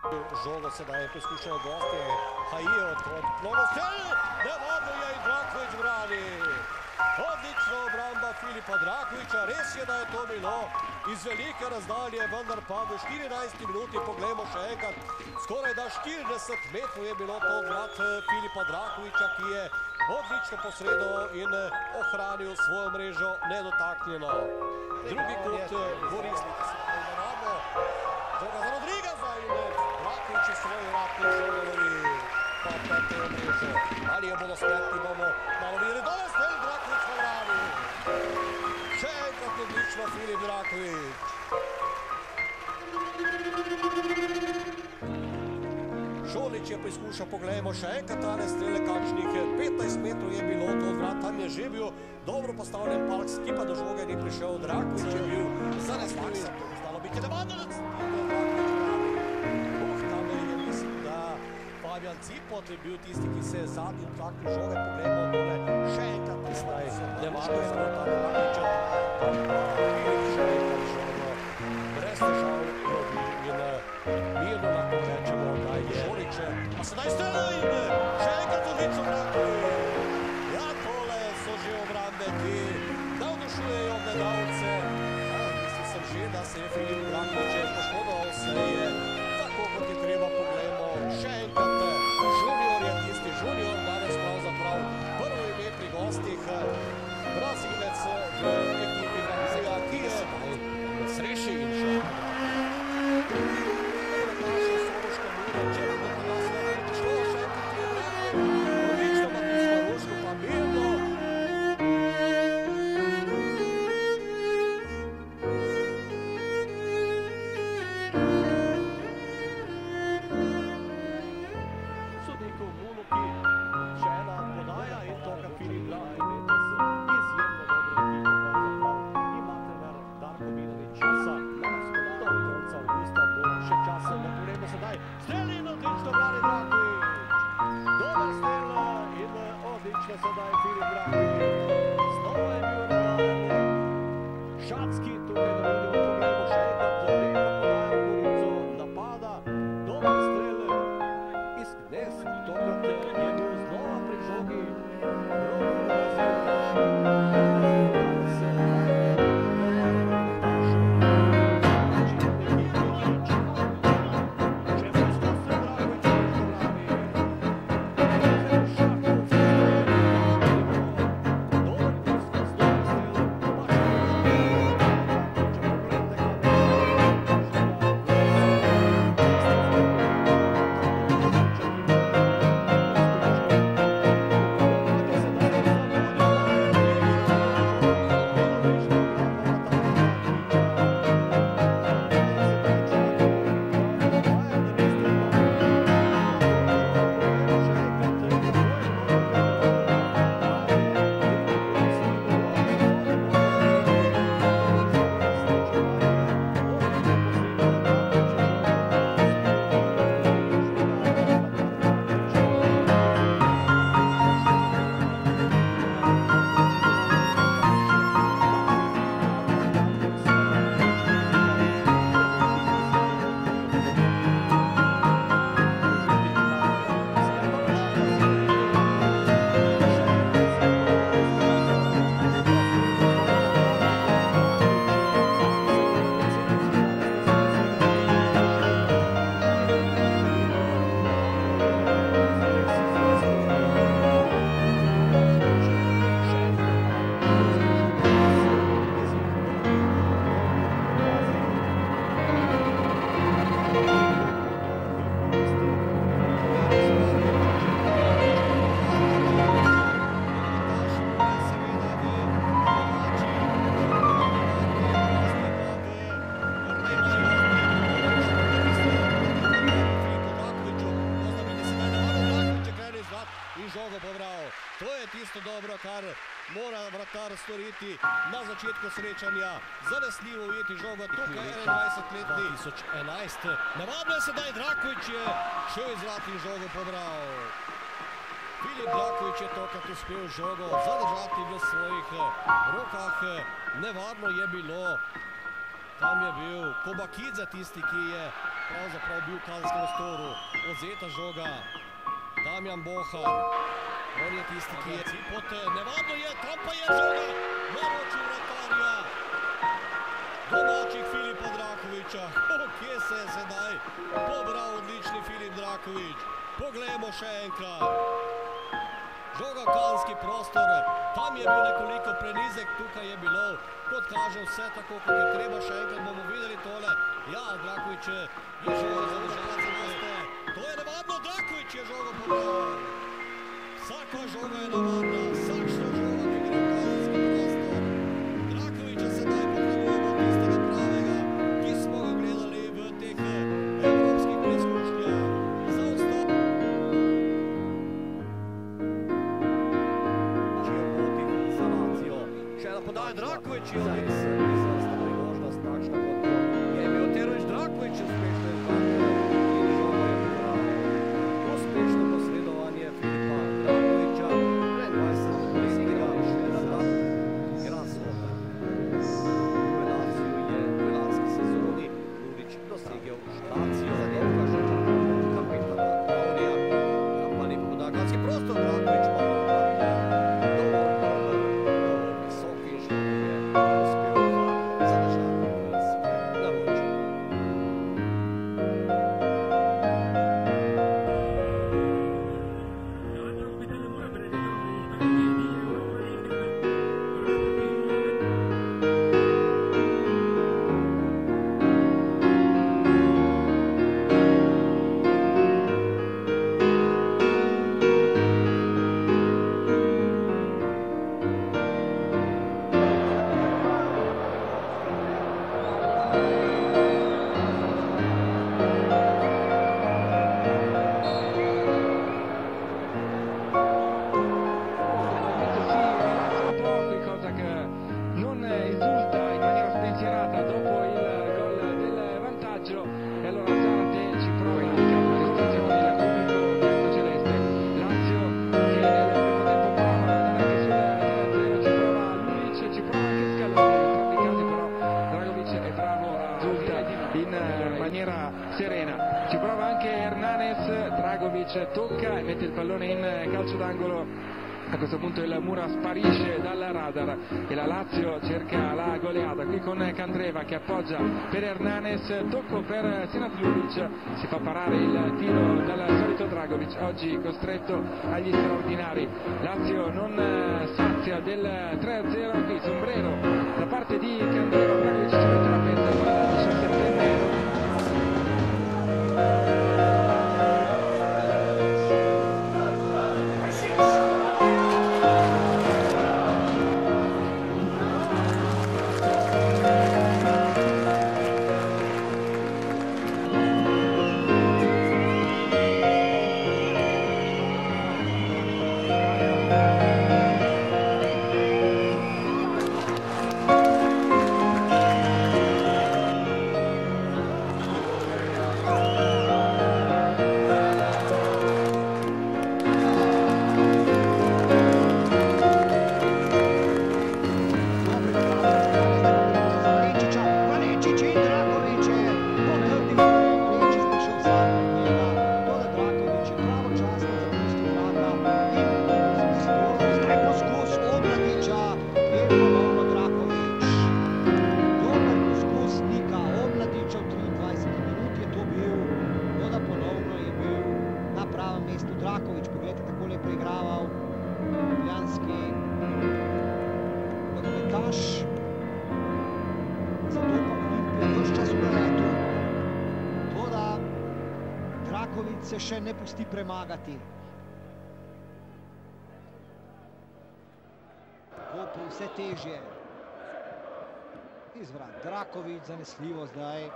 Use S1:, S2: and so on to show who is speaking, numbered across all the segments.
S1: Žogo sedaj poskušajo gosti, Haije odklonil strel, nevarno je in Draković brani. Odlična obramba Filipa Drakovića, res je, da je to bilo iz velike razdalje, vendar pa v 14. minuti, poglejmo še enkrat, skoraj da 40 metrov je bilo to vrat Filipa Drakovića, ki je odlično posredoval in ohranil svojo mrežo nedotaknjeno. Drugi kot Borisnik. Žoga za Rodrigeza in Draković je svoj vratni žogalovi pa petejo mrežo. Ali je bodo spletni, bomo malo videli. Dobar strel, Draković v brani. Še enkrat odlično Filip Draković. Šolič je preizkušal, poglejmo še enkrat tale strele, kakšnih 15 metrov je bilo to od vrat, tam je že bil dobro postavljen palk, skipa do žoge ni prišel, Draković je bil zanesljiv, stalo biti nevarno, da Fabijan Cipot je bil tisti, ki se je zadnji dotaknil žoge, poglejmo dole, še enkrat tistaj, nevarno je bilo tam Drakovića, tam pa Filip še enkrat žogo, brez težav lovi in mirno lahko rečemo, da je Šolič, pa sedaj strelo in še enkrat odlično Draković. Ja, tole so že obrambe, ki navdušujejo gledalce. Mislil sem že, da se je Filip Draković poškodoval, se je tako, kot je treba, poglejmo, še enkrat junior je tisti junior, danes pravzaprav prvo ime pri gostih, Brazilec v ekipi Lazija, ki je sreši in še kar mora vratar storiti na začetku srečanja, zanesljivo ujeti žogo, tukaj 21-letni 2011. Navadno je sedaj, Draković je še izvratni žogo pobral. Filip Draković je tokrat uspel žogo zadržati v svojih rokah. Nevarno je bilo, tam je bil Kobakidze tisti, ki je pravzaprav bil v kazenskem prostoru. Odzeta žoga. Damjan Bohar. On je tisti, ki je Cipot. Nevarno je, tam pa je žoga. Naročil vratarja. Domačih Filipa Drakovića. Kje se je sedaj pobral odlični Filip Draković. Poglejmo še enkrat. Žoga v kazenski prostor. Tam je bil nekoliko prenizek, tukaj je bilo, kot kaže, vse tako, kot je treba. Še enkrat bomo videli tole. Ja, Draković je žoga zadržal za meste. To je nevarno, Draković je žogo pobral. Vsaka žoga je nevarna, vsakšna žoga, ki gre v kazenski prostor. Drakovića sedaj potrebujemo tistega pravega, ki smo ga gledali v teh evropskih preizkušnjah. Podaj Draković je izvrstna priložnost, takšna kot je imel Terović. Draković uspešno in žoga je pobral. Uspešno posredovanje Filipa Drakovića, 23-letnega švedskega igralca. V Laziju je v lanski sezoni Lulić dosegel štacijo zadevka že kapitana Klaudija. Napali poda kazenski prostor, Draković pa
S2: tocca e mette il pallone in calcio d'angolo. A questo punto il Mura sparisce dal radar e la Lazio cerca la goleata qui con Candreva che appoggia per Hernanes, tocco per Senat Lulić, si fa parare il tiro dal solito Dragović, oggi costretto agli straordinari. Lazio non sazia del 3-0, qui sombrero da parte di Candreva. Dragović ci mette la pezza con il 17enne.
S3: Se še ne pusti premagati. Kopru vse težje. Izvrat Draković, zanesljivo zdaj.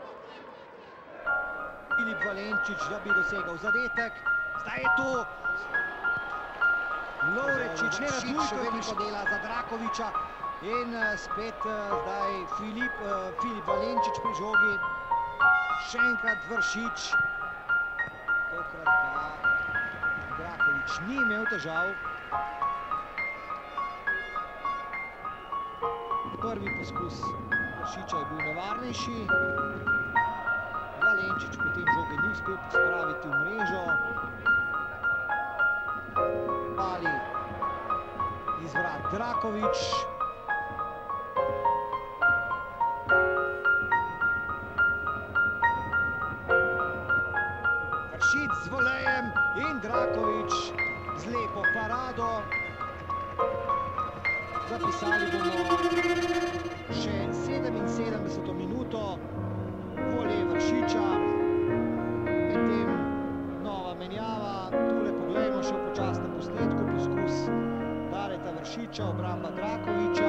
S3: Filip Valenčić, da bi dosegal zadetek. Zdaj je to Lovrečič, še veliko dela za Drakovića. In spet zdaj Filip Valenčić pri žogi. Še enkrat Vršič. Tokrat pa Draković ni imel težav. Prvi poskus Vršiča je bil nevarnejši. Valenčič potem žoge ni uspel spraviti v mrežo. Bali iz vrat Draković. Vršič z volejem in Draković z lepo parado. Zapisali bomo še 77. minuto. Volej Vršiča, medtem nova menjava, tule poglejmo še v počasnem posnetku, poskus Dareta Vršiča, obramba Drakovića.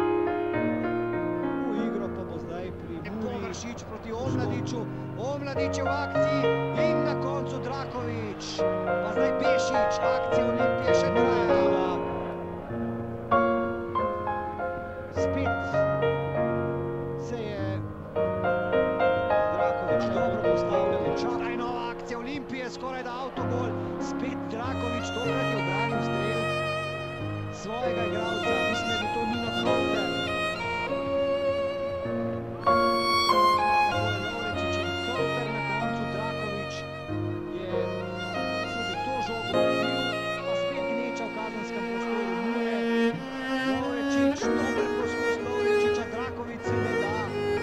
S3: V igro pa bo zdaj pri Muri. Vršič proti Omladiću, Omladić je v akciji in na koncu Draković. Pa zdaj Pešić, akcija Olimpije še traja. Spet se je dobro postavljal čas. Taj nova akcija Olimpije, skoraj da avtogol. Spet Draković, tokrat je obranil strel svojega igralca. Mislim, da bi to ni na konter. Lovrečič in konter na koncu. Draković je tudi to žogo odbil, pa spet gneča v kazenskem prostoru Mure. Lovrečič, dober poskus Lovrečiča, Draković se ne da.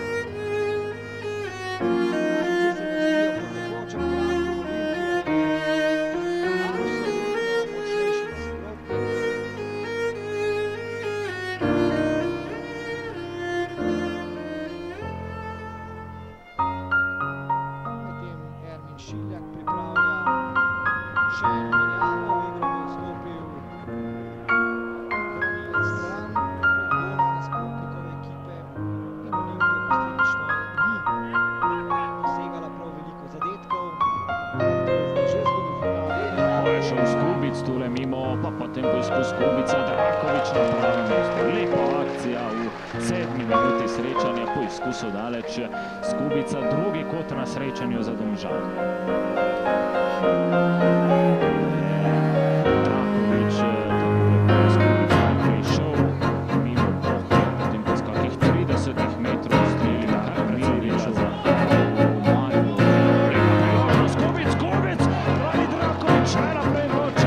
S4: Tule mimo, pa potem poizkus Kubica, Draković na pravem mestu. Lepa akcija v 7. minuti srečanja, poizkusu daleč z Kubica, drugi kot na srečanju za Domžale. Draković takole poizkus prišel mimo Boha, potem po kakih 30 metrov streli na Bracilića za Mariju. Lepa priložnost, Kubic, pravi Draković, najnaprej vroče.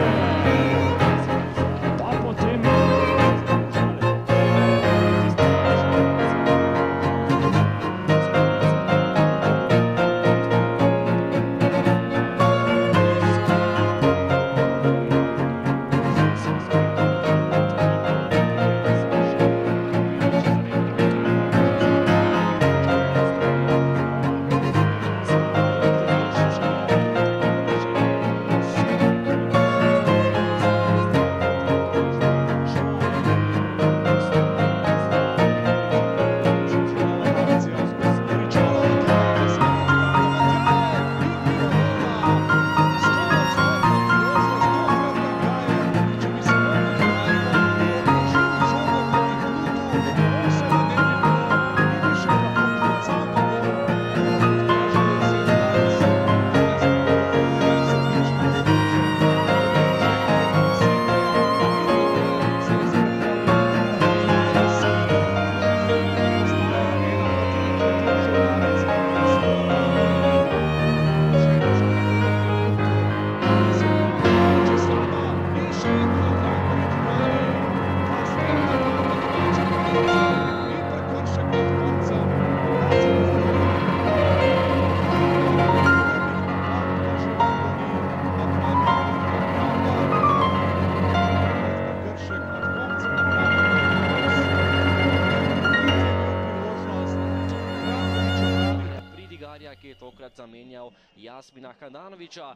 S5: zamenjal Jasmina Handanovića.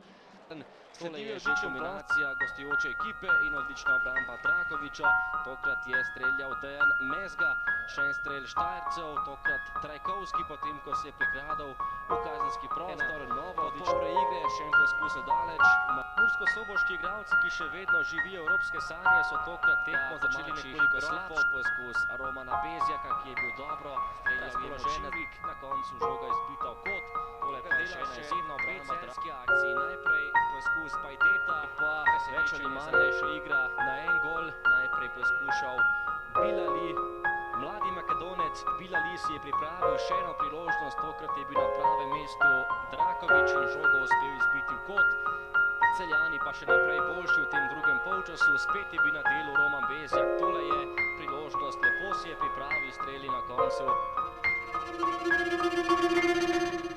S5: Tole je že kombinacija gostujoče ekipe in odlična obramba Drakovića. Tokrat je streljal Dejan Mezga, še en strelj Štajercev, tokrat Trajkovski, potem ko se je prikradal v kazenski prostor. Novo odlične igre, še en poskus daleč. Mursko-soboški igralci, ki še vedno živijo evropske sanje, so tokrat tekmo začeli nekoliko slabo. Poskus Romana Bezjaka, ki je bil dobro razpoložen, na koncu žoga izbita v kot. Tole pa je še ena izjemna obramba Drakovića akciji. Najprej poskus Pajdeta, pa več ali manj še igra na en gol. Najprej poskušal Bilali, Mladi Makedonec Bilali si je pripravil še eno priložnost, tokrat je bil na pravem mestu Draković in žogo uspel izbiti v kot. Celjani pa še naprej boljši v tem drugem polčasu, spet je bil na delu Roman Bezjak, tole je priložnost, lepo si je pripravil, streli na koncu.